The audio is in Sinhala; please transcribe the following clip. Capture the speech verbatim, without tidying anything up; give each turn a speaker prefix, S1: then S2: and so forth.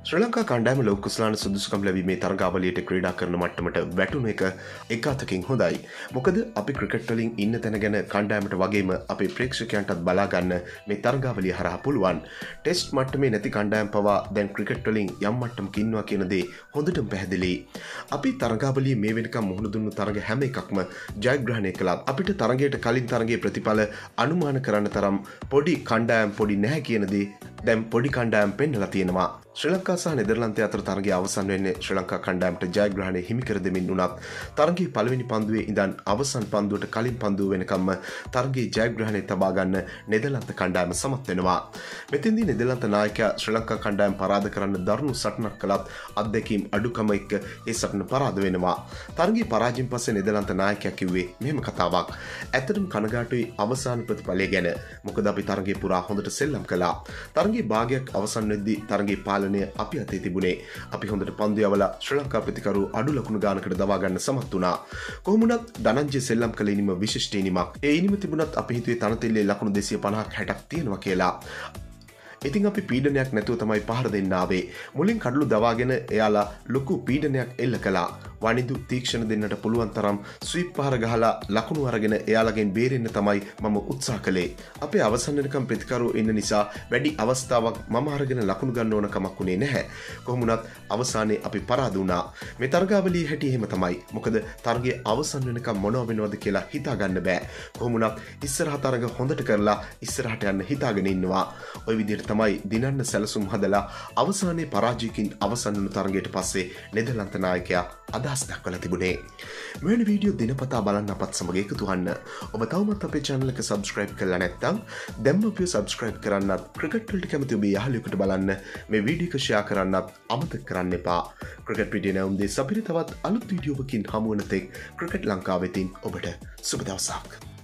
S1: ශ්‍රී ලංකා කණ්ඩායම ලෝක කුසලාන සුදුසුකම් ලැබීමේ තරගාවලියට ක්‍රීඩා කරන මට්ටමට වැටුණු එක එක අතකින් හොඳයි. මොකද අපි ක්‍රිකට් වලින් ඉන්න තැන ගැන කණ්ඩායමට වගේම අපේ ප්‍රේක්ෂකයන්ටත් බලා ගන්න මේ තරගාවලිය හරහා පුළුවන්. ටෙස්ට් මට්ටමේ නැති කණ්ඩායම් පවා දැන් ක්‍රිකට් වලින් යම් මට්ටමක ඉන්නවා කියන දේ හොඳටම පැහැදිලියි. අපි තරගාවලියේ මේ වෙනකම් මුහුණ දුන්නු තරග හැම එකක්ම ජයග්‍රහණය කළා. අපිට තරගයට කලින් තරගයේ ප්‍රතිඵල අනුමාන කරන්න තරම් පොඩි කණ්ඩායම් පොඩි නැහැ කියන දේ දැන් පොඩි කණ්ඩායම් පෙන්නලා තියෙනවා. ශ්‍රී ලංකා සහ නෙදර්ලන්තය අතර තරගය අවසන් වෙන්නේ ශ්‍රී ලංකා කණ්ඩායමට ජයග්‍රහණය හිමි කර දෙමින් උනත් තරගයේ පළවෙනි පන්දුවේ ඉඳන් අවසන් පන්දුවට කලින් පන්දුව වෙනකම්ම තරගයේ ජයග්‍රහණය තබා ගන්න නෙදර්ලන්ත කණ්ඩායම සමත් වෙනවා. මෙතෙන්දී නෙදර්ලන්ත නායකයා ශ්‍රී ලංකා කණ්ඩායම පරාද කරන්න දරුණු සටනක් කළත් අත්දැකීම් අඩුකම එක්ක ඒ සටන පරාද වෙනවා. තරගයේ පරාජයෙන් පස්සේ නෙදර්ලන්ත නායකයා කිව්වේ මෙහෙම කතාවක්. ඇත්තටම කනගාටුයි අවසාන ප්‍රතිඵලය ගැන. මොකද අපි තරගයේ පුරා හොඳට සෙල්ලම් කළා. තරගයේ භාගයක් අවසන් වෙද්දී තරගයේ අපි අතේ තිබුණේ අපි හොඳට පන්දු යවලා ශ්‍රී ලංකා ප්‍රතිකරු අඩු ලකුණු ගානකට දවා ගන්න සමත් වුණා. කොහොම වුණත් ධනංජය සෙල්ලම් කළ ඉනිම විශිෂ්ට ඉනිමක්. ඒ ඉනිම තිබුණත් අපි හිතුවේ තනතෙල්ලේ ලකුණු දෙසිය පනහක් හැටක් තියෙනවා කියලා. ඉතින් අපි පීඩනයක් නැතුව තමයි පහර දෙන්න ආවේ. මුලින් කඩළු දවාගෙන එයාලා ලොකු පීඩනයක් එල්ල කළා. වනිදු තීක්ෂණ දෙන්නට පුළුවන් තරම් ස්වීප් පහර ගහලා ලකුණු අරගෙන එයාලගෙන් බේරෙන්න තමයි මම උත්සාහ කළේ. අපේ අවසන් වෙනකම් ප්‍රතිකරු ඉන්න නිසා වැඩි අවස්ථාවක් මම අරගෙන ලකුණු ගන්න ඕන කමක් උනේ නැහැ. කොහොම වුණත් අවසානයේ අපි පරාද වුණා. මේ තරගාවලියේ හැටි එහෙම තමයි. මොකද තරගයේ අවසන් වෙනකම් මොනව වෙනවද කියලා හිතා ගන්න බෑ. කොහොම වුණත් ඉස්සරහ තරග හොඳට කරලා ඉස්සරහට යන්න හිතාගෙන ඉන්නවා. ওই විදිහට තමයි දිනන්න සැලසුම් හදලා අවසානයේ පරාජයකින් අවසන් වුණු තරගයට පස්සේ නෙදර්ලන්ත නායකයා අදහස් දක්වලා තිබුණේ. මෙවැනි වීඩියෝ දිනපතා බලන්න අපත් සමග එකතු වන්න. ඔබ තවමත් අපේ channel එක subscribe කරලා නැත්නම් දැන්ම අපිව subscribe කරන්නත්, ක්‍රිකට් වලට කැමති ඔබේ යාළුවෙකුට බලන්න මේ වීඩියෝ එක share කරන්නත් අමතක කරන්න එපා. ක්‍රිකට් වීඩියෝ නැවුම්දේ සපිරි තවත් අලුත් වීඩියෝවකින් හමු වන තෙක් ක්‍රිකට් ලංකාව වෙතින් ඔබට සුබ දවසක්.